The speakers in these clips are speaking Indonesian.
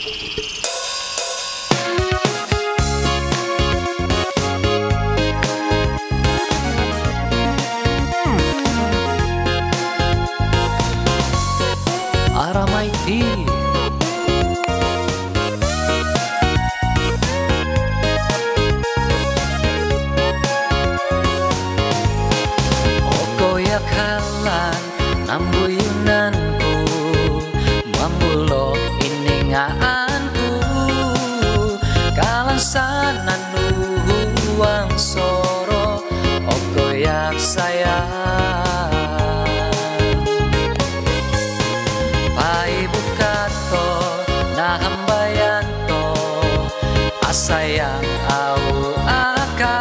Aramaiti Okoyak halan nambuyunanku mamulok iningaanku kalansanan nuhuang soro okoyak sayang nahambayanto asayang au aka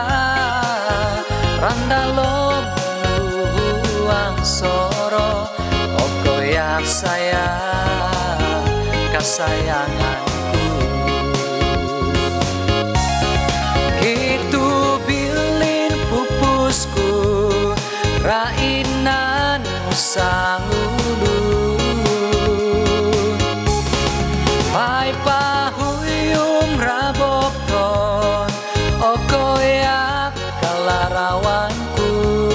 randalom nuhuang soro okoyak sayang kasayanganku itu bilin pupusku rainan musangulu Pai pahuyum rabokton okoyak kalarawanku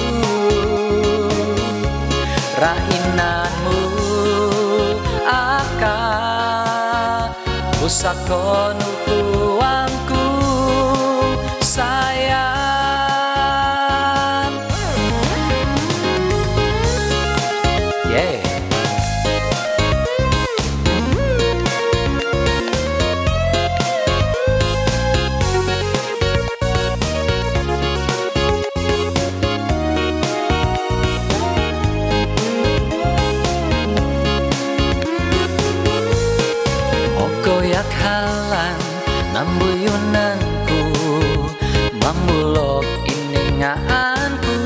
rainanmu aka usakon uangku sayang yeah. Koyak halan nambuyunanku mamulok iningaanku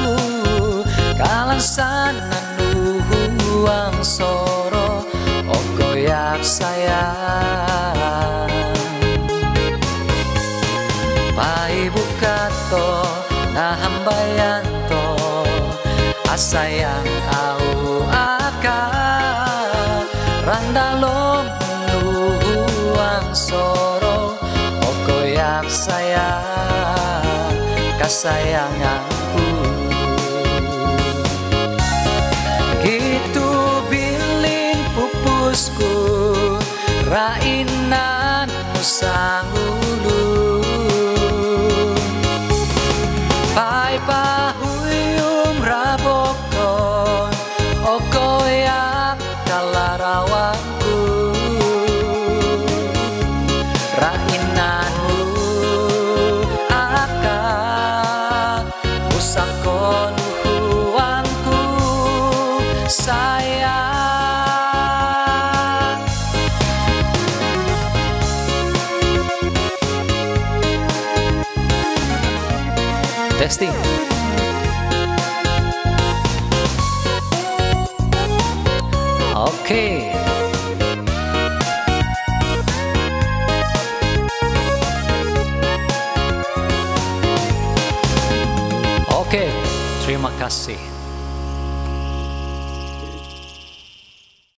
kalansanan nuhuang soro okoyak sayang pai bukato nahambayanto asayang au aka randalom nuhuang soro okoyak sayang kasayanganku gitu bilin pupusku rainan musangulu pai pahuyum rabokton okoyak kalarawanku rainanmu akan usakon uangku sayang testing oke. Oke, terima kasih.